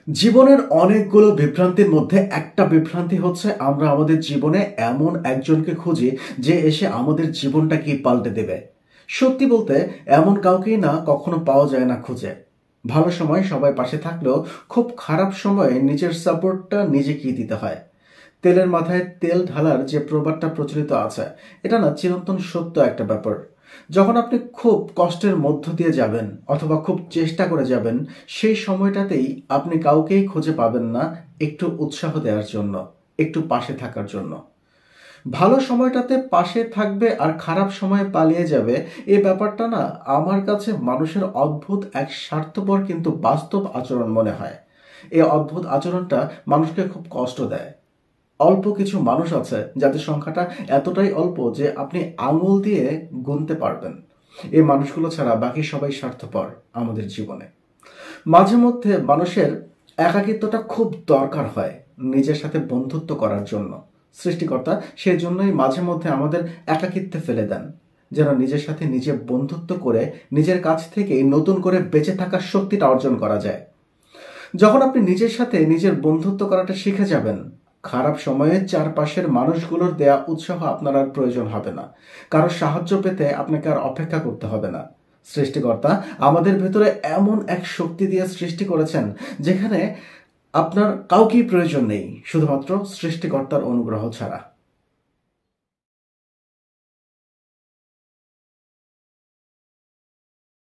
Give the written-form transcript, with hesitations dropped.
জীবনের অনেকগুলো বিভ্রান্তির মধ্যে একটা বিভ্রান্তি হচ্ছে আমরা আমাদের জীবনে এমন একজনকে খুঁজি যে এসে আমাদের জীবনটাকে পাল্টে দেবে। সত্যি বলতে এমন কাউকেই না কখনো পাওয়া যায় না খুঁজে। ভালো সময় সবাই পাশে থাকলেও খুব খারাপ সময়ে নিজের সাপোর্টটা নিজেকেই দিতে হয়। তেলের মাথায় তেল ঢালার যে প্রবাদটা প্রচলিত আছে, এটা না চিরন্তন সত্য একটা ব্যাপার। যখন আপনি খুব কষ্টের মধ্য দিয়ে যাবেন অথবা খুব চেষ্টা করে যাবেন, সেই সময়টাতেই আপনি কাউকেই খুঁজে পাবেন না একটু উৎসাহ দেওয়ার জন্য, একটু পাশে থাকার জন্য। ভালো সময়টাতে পাশে থাকবে আর খারাপ সময়ে পালিয়ে যাবে, এই ব্যাপারটা না আমার কাছে মানুষের অদ্ভুত এক স্বার্থপর কিন্তু বাস্তব আচরণ মনে হয়। এই অদ্ভুত আচরণটা মানুষকে খুব কষ্ট দেয়। অল্প কিছু মানুষ আছে যাদের সংখ্যাটা এতটাই অল্প যে আপনি আঙুল দিয়ে গুনতে পারবেন। এই মানুষগুলো ছাড়া বাকি সবাই স্বার্থপর আমাদের জীবনে। মাঝে মধ্যে মানুষের একাকিত্বটা খুব দরকার হয় নিজের সাথে বন্ধুত্ব করার জন্য। সৃষ্টিকর্তা সেই জন্যই মাঝে মধ্যে আমাদের একাকিত্বে ফেলে দেন, যেন নিজের সাথে নিজে বন্ধুত্ব করে নিজের কাছ থেকেই নতুন করে বেঁচে থাকার শক্তিটা অর্জন করা যায়। যখন আপনি নিজের সাথে নিজের বন্ধুত্ব করাটা শিখে যাবেন, খারাপ সময়ে চারপাশের মানুষগুলোর দেয়া উৎসাহ আপনার আর প্রয়োজন হবে না। কারো সাহায্য পেতে আপনাকে আর অপেক্ষা করতে হবে না। সৃষ্টিকর্তা আমাদের ভেতরে এমন এক শক্তি দিয়ে সৃষ্টি করেছেন যেখানে আপনার কাউকেই প্রয়োজন নেই শুধুমাত্র সৃষ্টিকর্তার অনুগ্রহ ছাড়া।